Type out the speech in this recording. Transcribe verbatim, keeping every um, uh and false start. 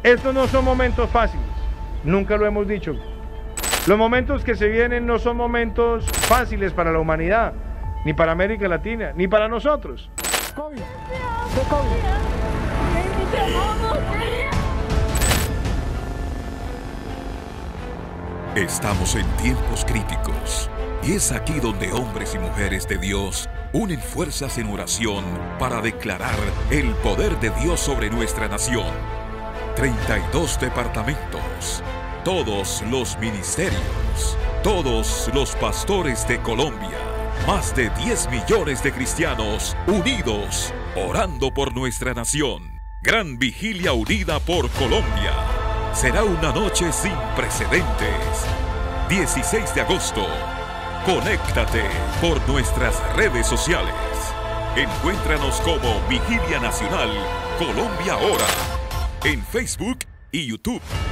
Estos no son momentos fáciles, nunca lo hemos dicho. Los momentos que se vienen no son momentos fáciles para la humanidad, ni para América Latina, ni para nosotros. COVID. ¿Qué COVID? Estamos en tiempos críticos y es aquí donde hombres y mujeres de Dios unen fuerzas en oración para declarar el poder de Dios sobre nuestra nación. treinta y dos departamentos, todos los ministerios, todos los pastores de Colombia, más de diez millones de cristianos unidos, orando por nuestra nación. Gran Vigilia Unida por Colombia. Será una noche sin precedentes. dieciséis de agosto. Conéctate por nuestras redes sociales. Encuéntranos como Vigilia Nacional Colombia Ora en Facebook y YouTube.